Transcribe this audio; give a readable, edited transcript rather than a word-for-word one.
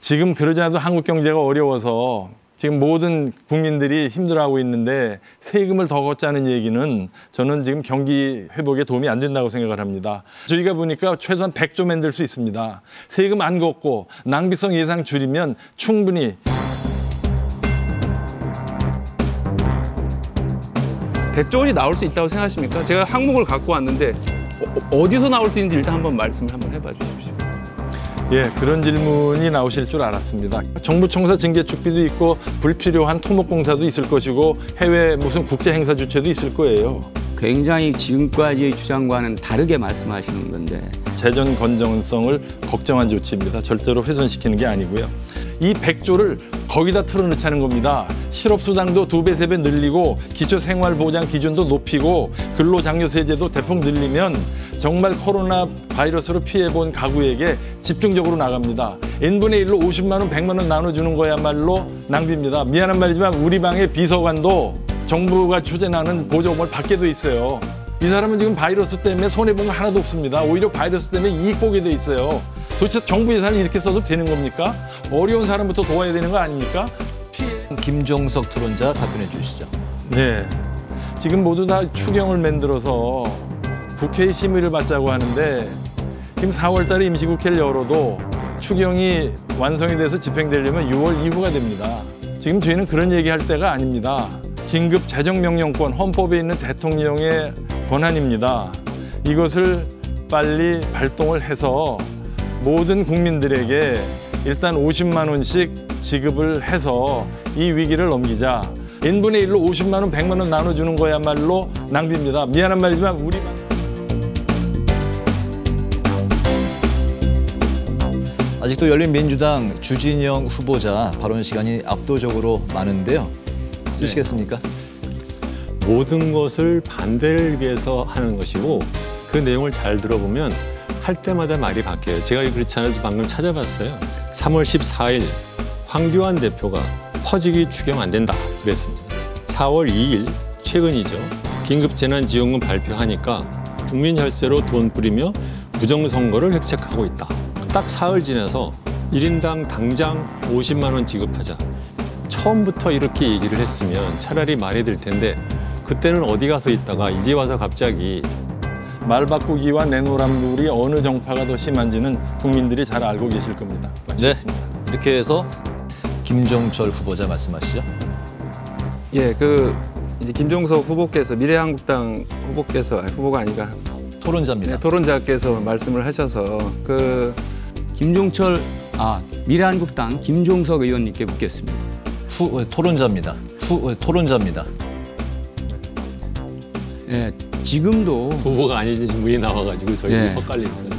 지금 그러지 않아도 한국 경제가 어려워서 지금 모든 국민들이 힘들어하고 있는데 세금을 더 걷자는 얘기는 저는 지금 경기 회복에 도움이 안 된다고 생각을 합니다. 저희가 보니까 최소한 100조 만들 수 있습니다. 세금 안 걷고 낭비성 예산 줄이면 충분히 100조 원이 나올 수 있다고 생각하십니까? 제가 항목을 갖고 왔는데 어디서 나올 수 있는지 일단 한번 말씀을 한번 해봐 주십시오. 예, 그런 질문이 나오실 줄 알았습니다. 정부 청사 징계축비도 있고 불필요한 토목공사도 있을 것이고 해외 무슨 국제행사 주최도 있을 거예요. 굉장히 지금까지의 주장과는 다르게 말씀하시는 건데 재정 건전성을 걱정한 조치입니다. 절대로 훼손시키는 게 아니고요. 이 100조를 거기다 틀어넣자는 겁니다. 실업수당도 2배, 3배 늘리고 기초생활보장 기준도 높이고 근로장려세제도 대폭 늘리면 정말 코로나 바이러스로 피해본 가구에게 집중적으로 나갑니다. n분의 1로 50만 원, 100만 원 나눠주는 거야말로 낭비입니다. 미안한 말이지만 우리 방의 비서관도 정부가 추진하는 보조금을 받게 돼 있어요. 이 사람은 지금 바이러스 때문에 손해본 거 하나도 없습니다. 오히려 바이러스 때문에 이익 보게 돼 있어요. 도대체 정부 예산을 이렇게 써도 되는 겁니까? 어려운 사람부터 도와야 되는 거 아닙니까? 김종석 토론자 답변해 주시죠. 네, 지금 모두 다 추경을 만들어서 국회의 심의를 받자고 하는데 지금 4월 달에 임시국회를 열어도 추경이 완성이 돼서 집행되려면 6월 이후가 됩니다. 지금 저희는 그런 얘기할 때가 아닙니다. 긴급 재정명령권, 헌법에 있는 대통령의 권한입니다. 이것을 빨리 발동을 해서 모든 국민들에게 일단 50만 원씩 지급을 해서 이 위기를 넘기자. n분의 1로 50만 원, 100만 원 나눠주는 거야말로 낭비입니다. 미안한 말이지만 우리만... 아직도 열린민주당 주진영 후보자 발언 시간이 압도적으로 많은데요. 쓰시겠습니까? 모든 것을 반대를 위해서 하는 것이고 그 내용을 잘 들어보면 할 때마다 말이 바뀌어요. 제가 그렇지 않아도 방금 찾아봤어요. 3월 14일 황교안 대표가 퍼지기 추경 안 된다 그랬습니다. 4월 2일 최근이죠. 긴급재난지원금 발표하니까 국민혈세로 돈 뿌리며 부정선거를 획책하고 있다. 딱 사흘 지나서 1인당 당장 50만 원 지급하자. 처음부터 이렇게 얘기를 했으면 차라리 말이 될 텐데 그때는 어디 가서 있다가 이제 와서 갑자기 말 바꾸기와 내노란물이 어느 정파가 더 심한지는 국민들이 잘 알고 계실 겁니다. 네, 이렇게 해서 김종철 후보자 말씀하시죠. 예, 이제 김종석 후보께서 미래한국당 후보가 아니라 토론자입니다. 네, 토론자께서 말씀을 하셔서 김종철 미래한국당 김종석 의원님께 묻겠습니다. 토론자입니다. 토론자입니다. 예, 지금도 후보가 아니신 분이 나와가지고 저희도 예. 섞갈립니다.